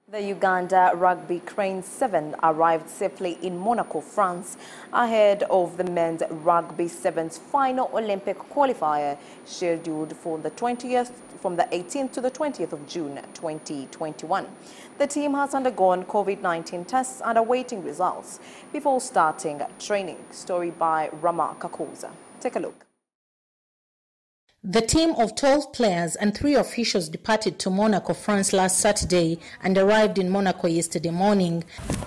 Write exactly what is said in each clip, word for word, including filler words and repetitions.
The Uganda Rugby Cranes seven arrived safely in Monaco, France, ahead of the men's Rugby sevens final Olympic qualifier scheduled for the twentieth, from the eighteenth to the twentieth of June twenty twenty-one. The team has undergone COVID nineteen tests and awaiting results before starting training. Story by Rama Kakoza. Take a look. The team of twelve players and three officials departed to Monaco, France last Saturday and arrived in Monaco yesterday morning.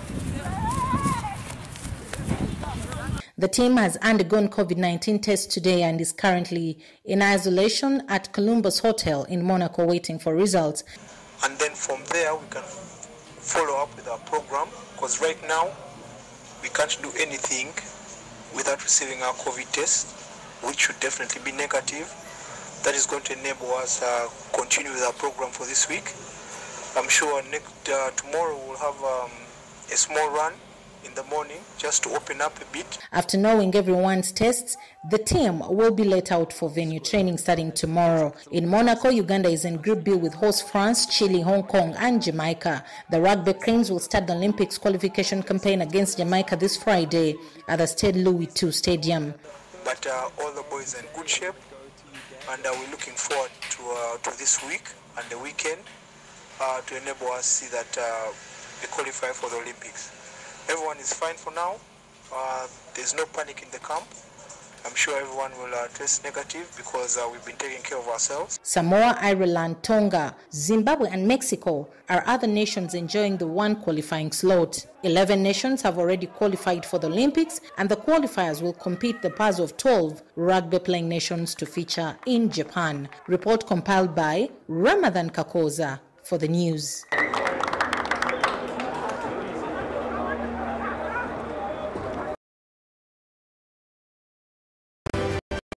The team has undergone COVID nineteen tests today and is currently in isolation at Columbus Hotel in Monaco waiting for results. And then from there we can follow up with our program, because right now we can't do anything without receiving our COVID test, which should definitely be negative. That is going to enable us to uh, continue with our program for this week. I'm sure next uh, tomorrow we'll have um, a small run in the morning just to open up a bit. After knowing everyone's tests, the team will be let out for venue training starting tomorrow. In Monaco, Uganda is in Group B with host France, Chile, Hong Kong and Jamaica. The Rugby Cranes will start the Olympics qualification campaign against Jamaica this Friday at the Stade Louis the Second Stadium. But uh, all the boys are in good shape, and uh, we're looking forward to, uh, to this week and the weekend uh, to enable us to see that uh, we qualify for the Olympics. Everyone is fine for now. Uh, there's no panic in the camp. I'm sure everyone will uh, test negative because uh, we've been taking care of ourselves. Samoa, Ireland, Tonga, Zimbabwe and Mexico are other nations enjoying the one qualifying slot. Eleven nations have already qualified for the Olympics, and the qualifiers will compete the pairs of twelve rugby-playing nations to feature in Japan. Report compiled by Ramadan Kakoza for the news.